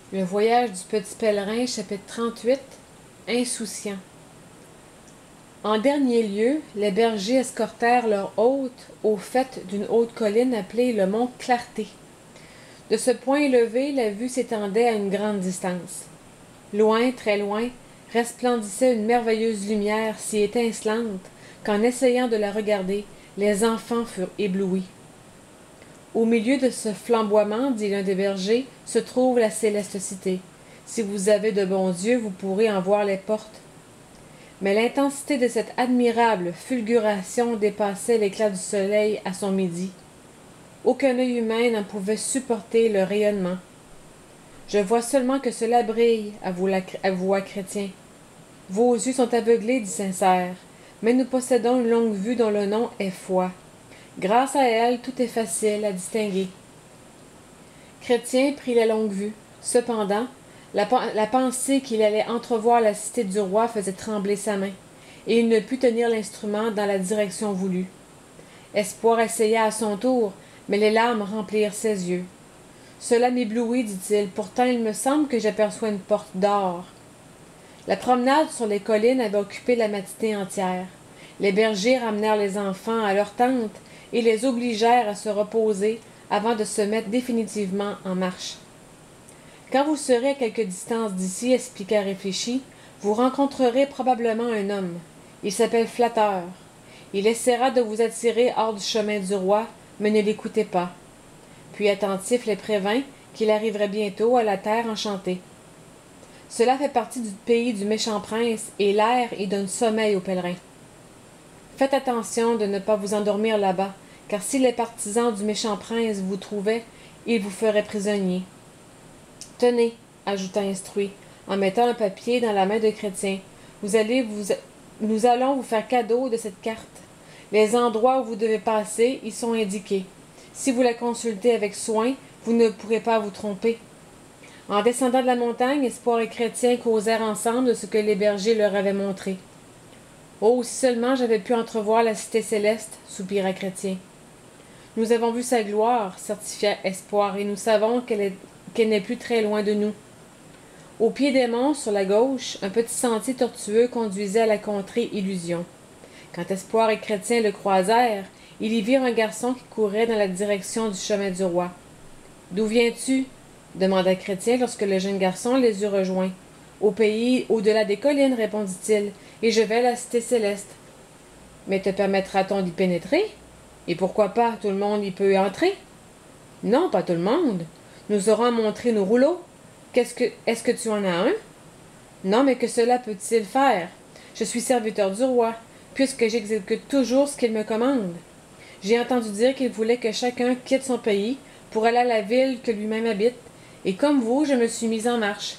Le voyage du petit pèlerin, chapitre 38. Insouciant. En dernier lieu, les bergers escortèrent leur hôte au faîte d'une haute colline appelée le mont Clarté. De ce point élevé, la vue s'étendait à une grande distance. Loin, très loin, resplendissait une merveilleuse lumière si étincelante qu'en essayant de la regarder, les enfants furent éblouis. Au milieu de ce flamboiement, dit l'un des bergers, se trouve la céleste cité. Si vous avez de bons yeux, vous pourrez en voir les portes. Mais l'intensité de cette admirable fulguration dépassait l'éclat du soleil à son midi. Aucun œil humain n'en pouvait supporter le rayonnement. Je vois seulement que cela brille, avoua Chrétien. Vos yeux sont aveuglés, dit Sincère, mais nous possédons une longue vue dont le nom est foi. Grâce à elle, tout est facile à distinguer. Chrétien prit la longue vue. Cependant, la pensée qu'il allait entrevoir la cité du roi faisait trembler sa main, et il ne put tenir l'instrument dans la direction voulue. Espoir essaya à son tour, mais les larmes remplirent ses yeux. Cela m'éblouit, dit-il, pourtant il me semble que j'aperçois une porte d'or. La promenade sur les collines avait occupé la matinée entière. Les bergers ramenèrent les enfants à leur tente et les obligèrent à se reposer avant de se mettre définitivement en marche. Quand vous serez à quelque distance d'ici, expliqua Réfléchi, vous rencontrerez probablement un homme. Il s'appelle Flatteur. Il essaiera de vous attirer hors du chemin du roi, mais ne l'écoutez pas. Puis attentif les prévint qu'il arriverait bientôt à la terre enchantée. Cela fait partie du pays du méchant prince, et l'air y donne sommeil aux pèlerins. Faites attention de ne pas vous endormir là-bas, car si les partisans du méchant prince vous trouvaient, ils vous feraient prisonnier. Tenez, ajouta Instruit, en mettant un papier dans la main de Chrétien, nous allons vous faire cadeau de cette carte. Les endroits où vous devez passer y sont indiqués. Si vous la consultez avec soin, vous ne pourrez pas vous tromper. En descendant de la montagne, Espoir et Chrétien causèrent ensemble de ce que les bergers leur avaient montré. Oh, si seulement j'avais pu entrevoir la cité céleste, soupira Chrétien. Nous avons vu sa gloire, certifia Espoir, et nous savons qu'elle n'est plus très loin de nous. Au pied des monts, sur la gauche, un petit sentier tortueux conduisait à la contrée Illusion. Quand Espoir et Chrétien le croisèrent, ils y virent un garçon qui courait dans la direction du chemin du roi. « D'où viens-tu » demanda Chrétien lorsque le jeune garçon les eut rejoints. « Au pays au-delà des collines, répondit-il, et je vais à la cité céleste. »« Mais te permettra-t-on d'y pénétrer? Et pourquoi pas, tout le monde y peut entrer? »« Non, pas tout le monde. Nous aurons montré nos rouleaux. Est-ce que tu en as un? »« Non, mais que cela peut-il faire? Je suis serviteur du roi, puisque j'exécute toujours ce qu'il me commande. J'ai entendu dire qu'il voulait que chacun quitte son pays pour aller à la ville que lui-même habite, et comme vous, je me suis mise en marche.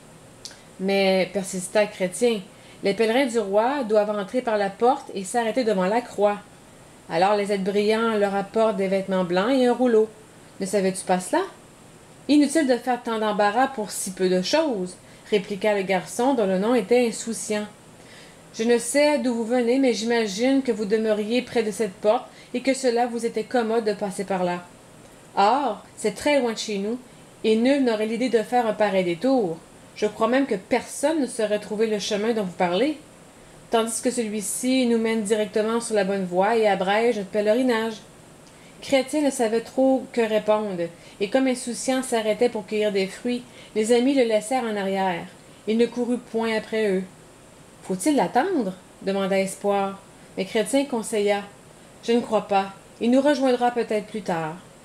Mais, persista Chrétien, les pèlerins du roi doivent entrer par la porte et s'arrêter devant la croix. Alors les êtres brillants leur apportent des vêtements blancs et un rouleau. Ne savais-tu pas cela? Inutile de faire tant d'embarras pour si peu de choses, répliqua le garçon dont le nom était Insouciant. Je ne sais d'où vous venez, mais j'imagine que vous demeuriez près de cette porte et que cela vous était commode de passer par là. Or, c'est très loin de chez nous, et nul n'aurait l'idée de faire un pareil détour. Je crois même que personne ne saurait trouver le chemin dont vous parlez, tandis que celui-ci nous mène directement sur la bonne voie et abrège notre pèlerinage. Chrétien ne savait trop que répondre, et comme Insouciant s'arrêtait pour cueillir des fruits, les amis le laissèrent en arrière. Il ne courut point après eux. Faut-il l'attendre? Demanda Espoir. Mais Chrétien conseilla. Je ne crois pas. Il nous rejoindra peut-être plus tard.